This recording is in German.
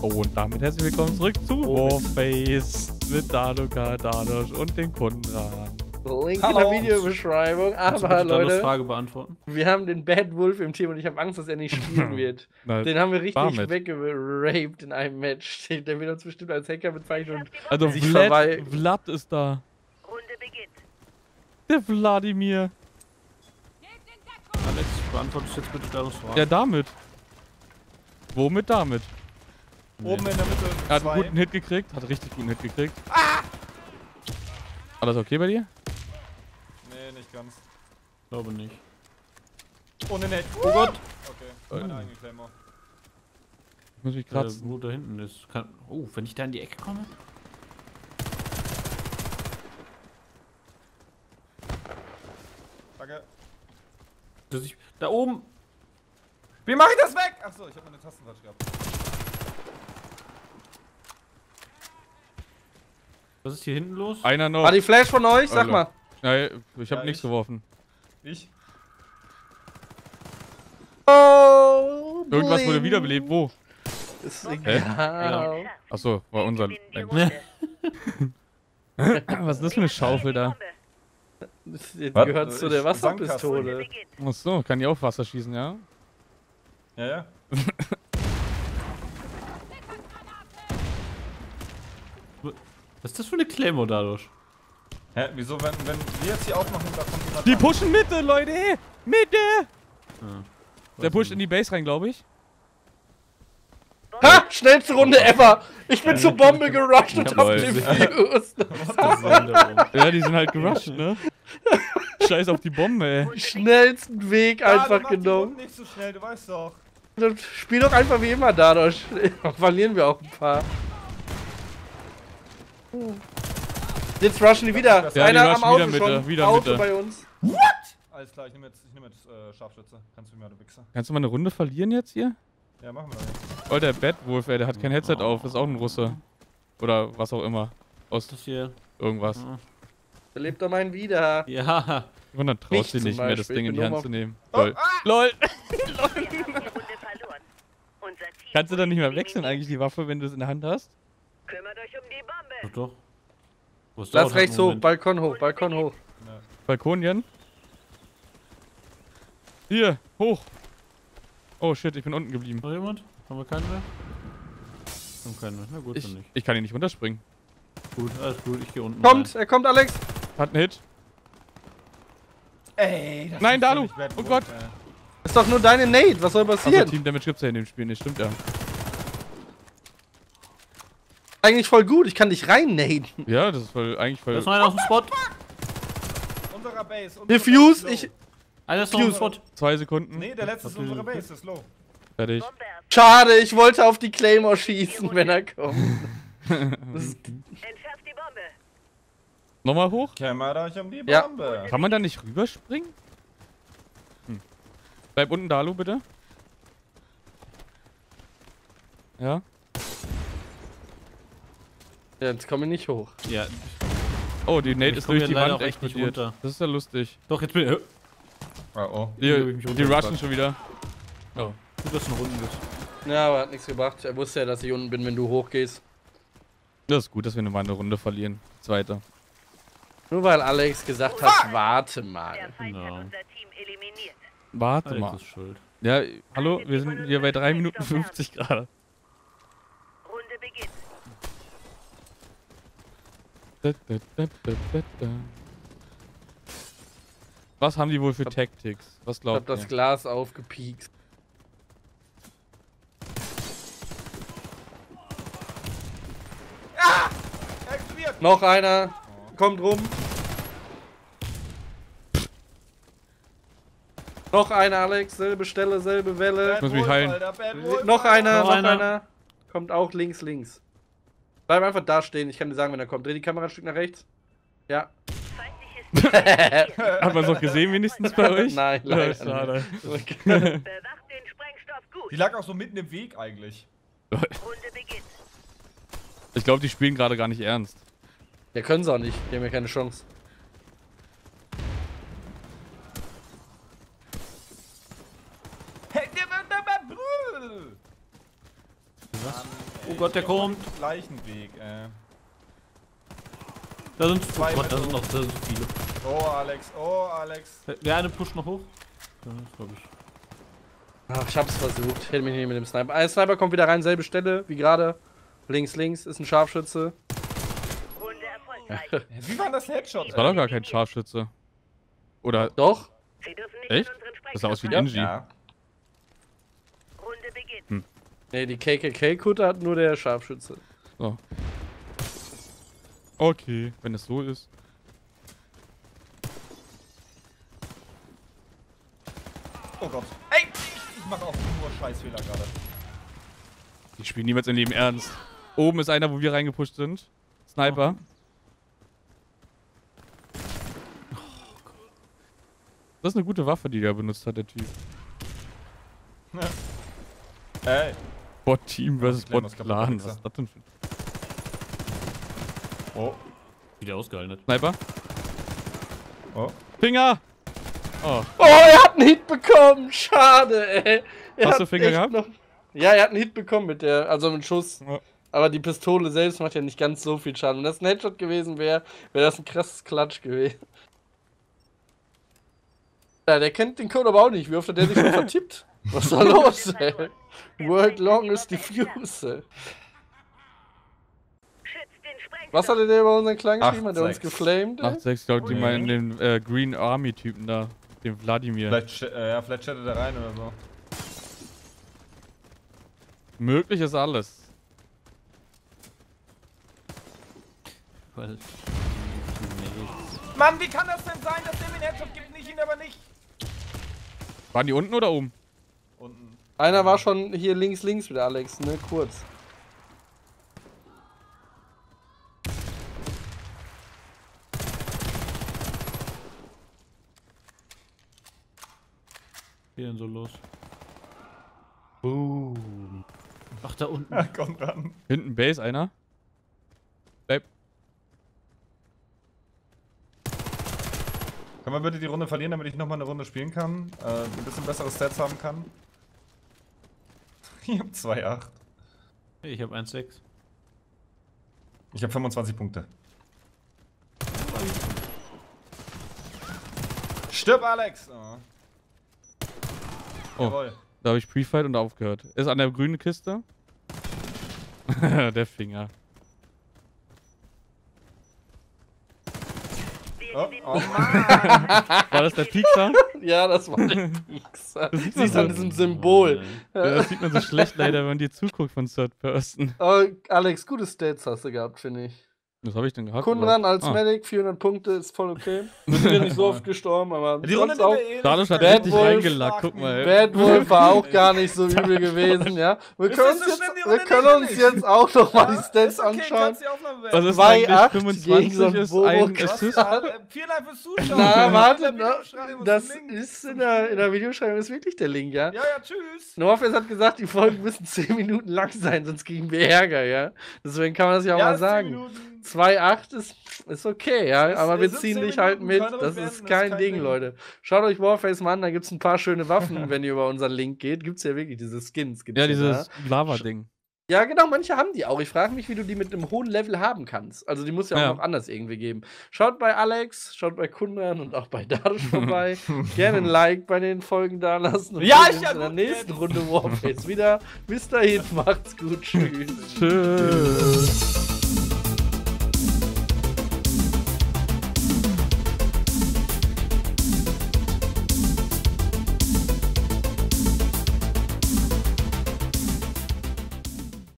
Und damit herzlich willkommen zurück zu Warface mit Danuka, Danusch und dem Konrad. Link in der Videobeschreibung. Aber Leute, Frage beantworten? wir haben den Bad Wolf im Team und ich habe Angst, dass er nicht spielen wird. Den haben wir richtig weggeraped in einem Match. Der wird uns bestimmt als Hacker bezeichnen. Also Vlad ist da. Runde beginnt. Der Wladimir. Alex, beantwortest jetzt bitte Danus Frage. Ja, damit. Womit damit? Oben in der Mitte. Er hat einen guten Hit gekriegt, hat richtig guten Hit gekriegt. Ah! Alles okay bei dir? Nee, nicht ganz. Glaube nicht. Ohne Net. Oh Gott! Okay, meine eigene Claymore. Ich muss mich kratzen. Wo da hinten ist. Oh, wenn ich da in die Ecke komme? Danke. Da oben! Wie mach ich das weg? Achso, ich hab meine Tastentouch gehabt. Was ist hier hinten los? Einer noch. War die Flash von euch? Sag mal. Nein, ich habe Ja, nichts ich. geworfen. Ich? Oh, Irgendwas wurde wiederbelebt. Wo? Ist egal. Achso, war unser. Gewinnen die Runde. Was ist das für eine Schaufel da? Das gehört zu der Wasserpistole. Beginnt. Achso, kann die auf Wasser schießen, ja? Ja, ja. Was ist das für eine Claymore dadurch? Hä, wieso, wenn wir jetzt hier aufmachen, da kommt jemand Die an? pushen Mitte, Leute! Mitte! Ja. Der pusht in die Base rein, glaube ich. Ha! Schnellste Runde ever! Ich bin zur Bombe gerusht und hab Jawohl. defused. Ja, die sind halt gerusht, ne? Scheiß auf die Bombe, ey. Schnellsten Weg Ja, einfach mach die genommen. Runden nicht so schnell, du weißt doch. Dann spiel doch einfach wie immer dadurch. Verlieren wir auch ein paar. Jetzt rushen die wieder. Ja, Einer die am rushen Auto wieder Mitte, schon. wieder Auto Mitte. bei uns. Alles klar, ich nehme jetzt Scharfschütze. Kannst du mir, du Wichser. Kannst du mal eine Runde verlieren jetzt hier? Ja, machen wir doch. Oh, der Bad Wolf, ey, der hat kein Headset auf. Ist auch ein Russe. Oder was auch immer. Aus Das hier. irgendwas. Der lebt doch mal wieder. Ja. Und dann Mich traust du zum nicht mehr, das Beispiel. Ding in Ich die bin Hand nur zu nehmen. Oh, Lol. LOL! Wir haben die Runde verloren. Unser Team Kannst du dann nicht mehr wurde wechseln eliminiert. eigentlich, die Waffe, wenn du es in der Hand hast? Kümmert euch um die Bombe. Doch, doch. Was Lass dauert halt rechts einen hoch, Moment. Balkon hoch, Balkon hoch. Balkon, Jan? Hier, hoch! Oh shit, ich bin unten geblieben. Noch jemand? Haben wir keinen mehr? Haben keinen mehr. Na gut, dann nicht. Ich kann hier nicht runterspringen. Gut, alles gut, ich gehe unten. Kommt, er kommt, Alex. Hat einen Hit. Ey, das Nein, ist Dalu! nicht Bad Oh Wolf, Gott! ey. Ist doch nur deine Nate, was soll Also passieren? Team Damage gibt's ja in dem Spiel nicht, stimmt ja. Eigentlich voll gut, ich kann dich rein naden. Ja, das ist voll, eigentlich voll. Da ist noch einer auf dem Spot. Unserer Base. Diffuse, Base ist ich. low. Einer ist noch auf dem Spot. 2 Sekunden. Nee, der letzte ist unserer Base, das ist low. Fertig. Bombe erst. Schade, ich wollte auf die Claymore schießen, wenn er kommt. Entschärft die Bombe. Nochmal hoch? Kämmer euch um die Ja. Bombe. Kann man da nicht rüberspringen? Bleib unten, Dalu, bitte. Ja. Ja, jetzt komme ich nicht hoch. Ja. Oh, die Nate Ich ist komm durch hier die leider Wand auch echt nicht explodiert. runter. Das ist ja lustig. Doch, jetzt bin ich. Oh, oh. Die hab ich mich rushen runtergepackt. schon wieder. Oh. Gut, dass du einen Runden bist. Ja, aber hat nichts gebracht. Er wusste ja, dass ich unten bin, wenn du hochgehst. Das ist gut, dass wir mal eine Runde verlieren. Zweite. Nur weil Alex gesagt hat, warte Der mal. Feind Genau. hat unser Team eliminiert. Warte Alex mal. ist schuld. Ja, hallo, wir sind hier bei 3 Minuten 50 gerade. Runde beginnt. Was haben die wohl für Tactics? Was Ich hab glaubt das ihr? Glas aufgepiekt. Explodiert! Noch einer. Kommt rum. Noch einer, Alex. Selbe Stelle, selbe Welle. muss mich heilen. Alter, Bad Wolf, Noch einer, Noch noch einer. einer. Kommt auch links, links. Bleib einfach da stehen. Ich kann dir sagen, wenn er kommt. Dreh die Kamera ein Stück nach rechts. Ja. Feindliches Team eliminiert. Hat man es auch gesehen wenigstens bei euch? Nein, Ja, leider schade. Bewacht den Sprengstoff gut. Die lag auch so mitten im Weg eigentlich. Runde beginnt. Ich glaube, die spielen gerade gar nicht ernst. Ja, können sie auch nicht. Die haben ja keine Chance. Hey, Was? Oh Gott, der kommt. Gleichen Weg, Da sind, Zwei oh Gott, da mit- sind noch so viele. Oh, Alex, oh, Alex. Der eine pusht noch hoch. Ja, glaube ich. Ach, ich hab's versucht. Ich hätte mich nicht mit dem Sniper. Ein Sniper kommt wieder rein, selbe Stelle wie gerade. Links, ist ein Scharfschütze. Runde erfolgreich. Wie war das Headshot? Das war doch gar kein Scharfschütze. Oder, Doch? Sie dürfen nicht echt? in unseren Das sah aus wie ein Ja. Engie. Ja. Runde beginnt. Ne, die KKK-Kutte hat nur der Scharfschütze. So. Okay, wenn es so ist. Oh Gott. Ey, ich mache auch nur Scheißfehler gerade. Die spielen niemals im Leben ernst. Oben ist einer, wo wir reingepusht sind. Sniper. Das ist eine gute Waffe, die der benutzt hat, der Typ. Ey. Bot-Team versus Ich klemme das Bot-Clan. kaputt, Was ist das denn für ein Oh. Wieder ausgehalten. Sniper? Oh. Finger! Oh, Oh, er hat einen Hit bekommen! Schade, ey. Er Hast hat du Finger echt gehabt? noch- Ja, er hat einen Hit bekommen mit der, also mit Schuss. Ja. Aber die Pistole selbst macht ja nicht ganz so viel Schaden. Wenn das ein Headshot gewesen wäre, wäre das ein krasses Klatsch gewesen. Ja, der kennt den Code aber auch nicht. Wie oft hat der sich schon vertippt? Was ist da los, ey? World longest diffuse. Schützt den Sprengstoff. Was hatte der über unseren Klang geschrieben? Hat er uns 8-6. geflamed? ey? 8-6, glaube ich, die Ui. meinen den Green Army-Typen da. Den Wladimir. Vielleicht, ja, vielleicht chattet er rein oder so. Möglich ist alles. Weil. Mann, wie kann das denn sein, dass der mir einen Headshot gibt, nicht ihn aber nicht? Waren die unten oder oben? Unten. Einer war schon hier links wieder, Alex, ne? Kurz. Hier denn so los? Boom. Ach, da unten. Ja, komm ran. Hinten Base einer. Bleib. Können wir bitte die Runde verlieren, damit ich nochmal eine Runde spielen kann? Ein bisschen bessere Stats haben kann? Ich hab 2,8. Ich habe 1,6. Ich hab 25 Punkte. Stirb, Alex! Oh. Oh, Jawohl. da habe ich Pre-Fight und aufgehört. Ist an der grünen Kiste. Der Finger. Oh, oh. War das der Piekser? Ja, das war der Piekser. Siehst du an diesem Symbol. Ja, das sieht man so schlecht leider, wenn man dir zuguckt von Third Person. Oh, Alex, gute Stats hast du gehabt, finde ich. Was habe ich denn gehabt? Kunran als Ah. Medic, 400 Punkte, ist voll okay. Wir sind ja nicht so oft gestorben, aber Die Runde sonst auch. Danisch hat Bad richtig Wolf, reingelackt, guck mal. Bad Wolf war auch gar nicht so übel gewesen, ja. Wir Ist können das uns so schlimm, die jetzt, Runde wir können nicht? uns jetzt auch noch mal die Stats ist okay, anschauen. kannst die Aufnahme Was beenden. ist 2,8 eigentlich gegen so 25 einen ist Bobo ein Krass. Assist? Vielen Dank fürs Zuschauen. Na, warte, In der na, Videobeschreibung ist das ein Link. ist in der Videobeschreibung ist wirklich der Link, ja. Ja, tschüss. Norface hat gesagt, die Folgen müssen 10 Minuten lang sein, sonst kriegen wir Ärger, ja. Deswegen kann man das ja auch mal ist 10 sagen. Minuten. 2,8 ist okay, ja, Es- aber wir es sind ziehen 10 dich halt mit. Minuten, können wir Das beenden, ist das kein Ding, Leute. Schaut euch Warface mal an, da gibt's ein paar schöne Waffen, wenn ihr über unseren Link geht. Gibt's ja wirklich diese Skins. Gibt's Ja, da. dieses Lava-Ding. Ja, genau, manche haben die auch. Ich frage mich, wie du die mit einem hohen Level haben kannst. Also die muss ja auch Ja. noch anders irgendwie geben. Schaut bei Alex, schaut bei Kunran und auch bei Darius vorbei. Gerne ein Like bei den Folgen da lassen. Und Ja, wir ich sehen ja uns in der gut nächsten jetzt. Runde Warface wieder. Bis dahin, macht's gut. Tschüss. Tschüss.